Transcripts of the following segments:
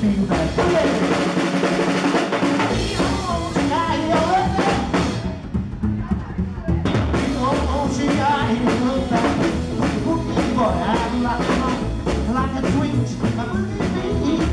feel that way. Like a twitch,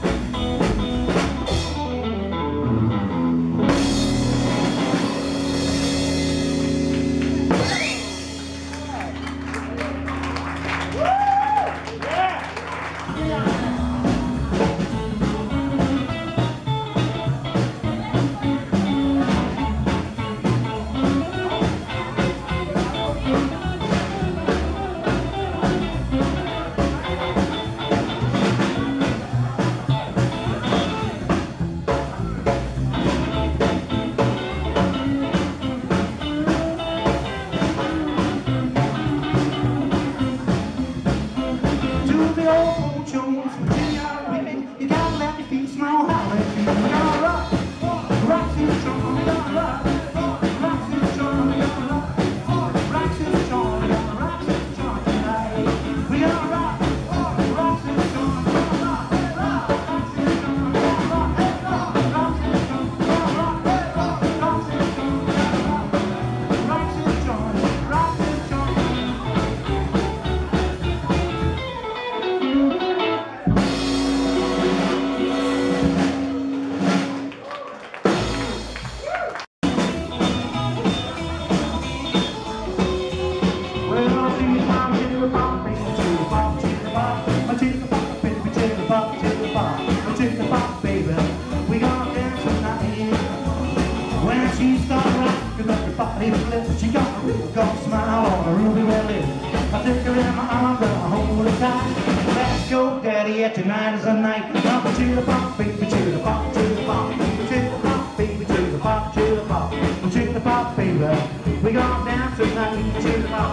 She got a real gold smile on a ruby red lip. I took her in my arms and I hold her tight. Let's go, daddy, yeah, tonight is the night. Pop to the pop, baby, to the pop, to the pop, to the pop, baby, to the pop, to the pop, to the pop, baby. We gonna dance tonight to the pop.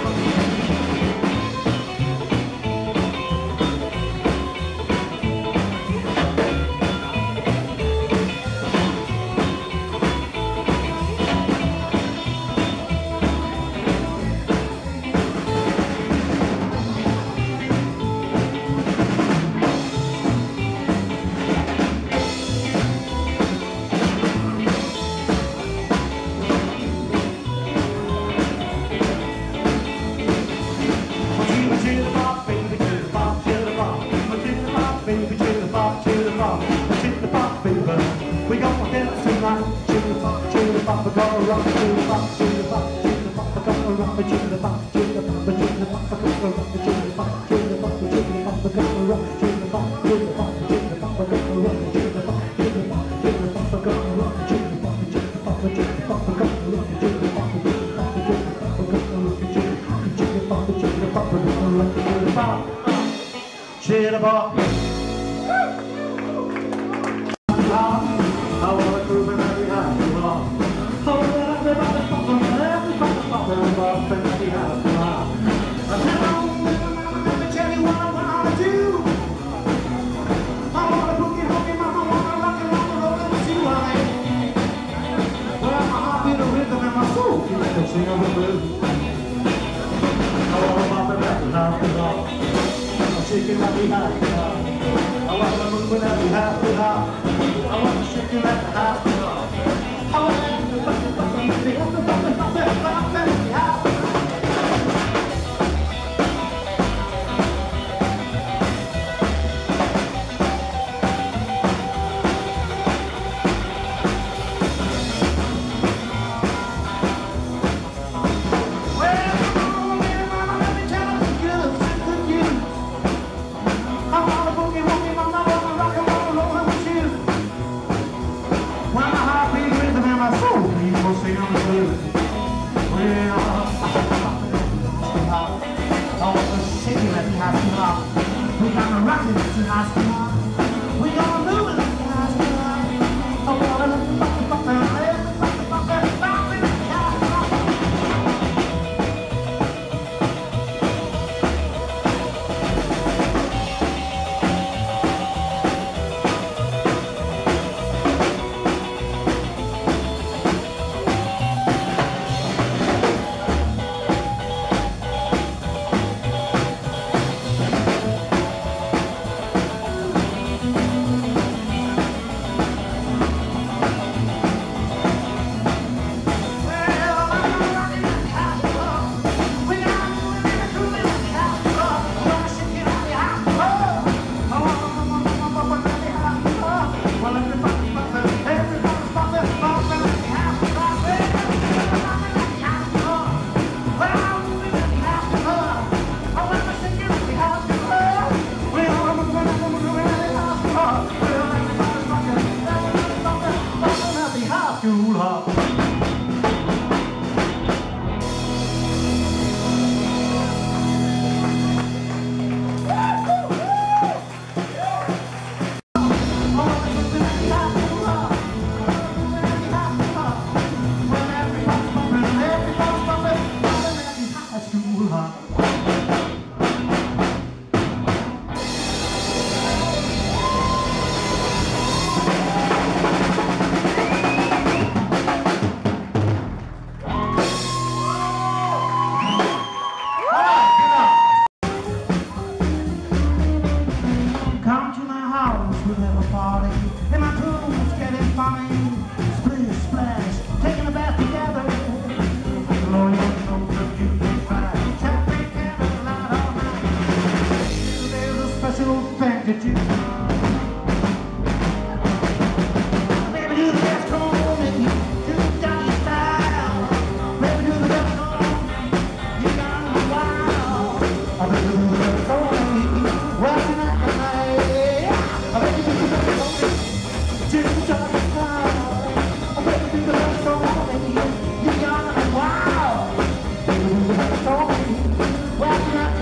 We gonna dance tonight to the pop, we're gonna rock to the pop, to the pop, to the pop, we're gonna rock to the pop, to the pop, to the pop, we're gonna rock to the pop, to the pop, to the pop, we're gonna rock to the pop, to the pop, to the pop, we're gonna rock to the pop, to the pop, to the pop, we're gonna rock to the pop, to the pop, to the pop, we're gonna rock to the pop, to the pop, to the pop, we're gonna rock to the pop, to the pop, we're gonna rock to the pop, to the pop. I wanna prove it every house you belong. Oh, everybody pop on, everybody pop on, every house you belong. Let me tell you what I wanna do. I wanna boogie, boogie, mama, wanna rock and roll with you. Well, my heart beat a rhythm and my soul keeps like a sing of the blues. I wanna pop it every house you belong. I'm shaking every house you belong. I wanna move in every house you belong. I want to shake you like a house dog. I want to we gonna rock it to high school. We gonna move it to high school. I wanna we have a party, and my crew's getting funny. Splish, splash, taking a bath together. Lord, you know that you can try. Champagne candlelight all night. There's a special thing that you maybe do the best on me, do Johnny style. Maybe do the best on you got me wild. I bet you do the best on me, well tonight. I bet you do the best on me, do Johnny style. I bet you do the best on me, you got me wild. Maybe do the best on me, well tonight.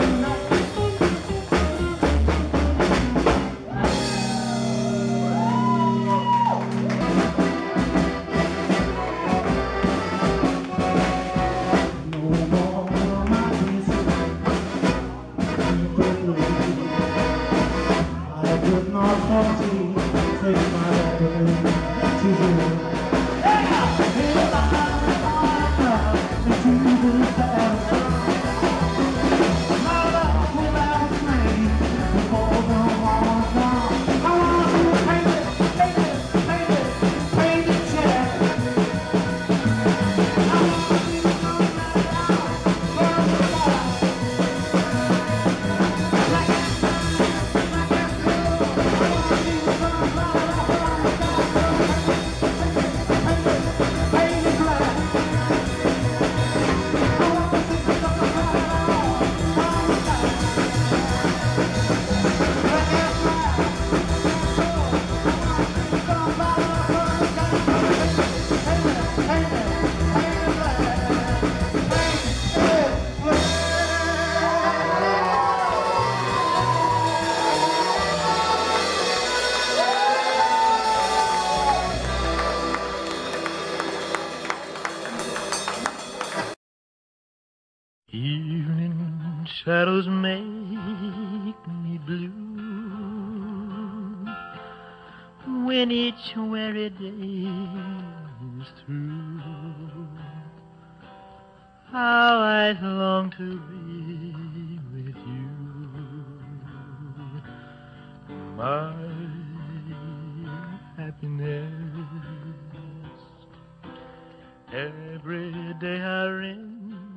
Evening shadows make me blue when each weary day is through. How I long to be with you, my happiness. Every day I remember